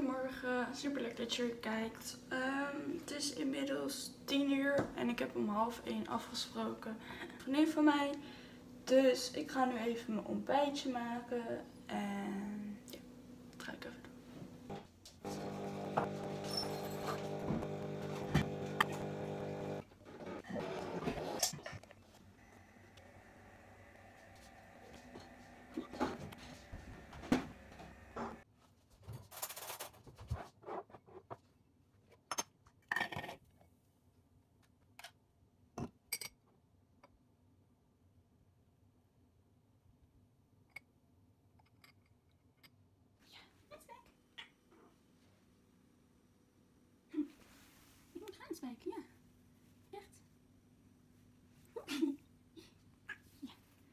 Goedemorgen, super leuk dat je weer kijkt. Het is inmiddels 10 uur en ik heb om 12:30 afgesproken met een vriendin van mij. Dus ik ga nu even mijn ontbijtje maken en ja, dat ga ik even doen. Spijken, ja. Echt. Ja.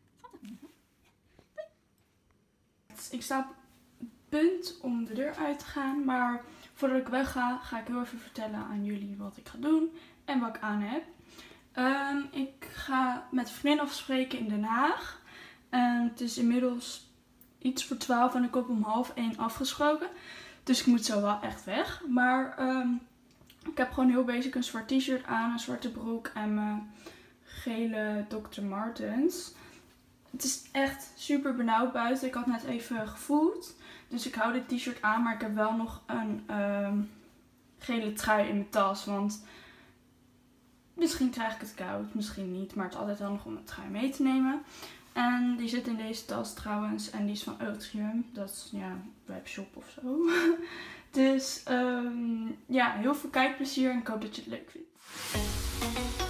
Ik sta op het punt om de deur uit te gaan, maar voordat ik wegga, ga ik heel even vertellen aan jullie wat ik ga doen en wat ik aan heb. Ik ga met een vriendin afspreken in Den Haag. Het is inmiddels iets voor 12 en ik heb om 12:30 afgesproken. Dus ik moet zo wel echt weg. Maar ik heb gewoon heel basic een zwart t-shirt aan, een zwarte broek en mijn gele Dr. Martens. Het is echt super benauwd buiten. Ik had net even gevoeld. Dus ik hou dit t-shirt aan, maar ik heb wel nog een gele trui in mijn tas. Want misschien krijg ik het koud, misschien niet. Maar het is altijd handig om een trui mee te nemen. En die zit in deze tas trouwens. En die is van Ultrium. Dat is ja, webshop of zo. Dus ja, heel veel kijkplezier en ik hoop dat je het leuk vindt.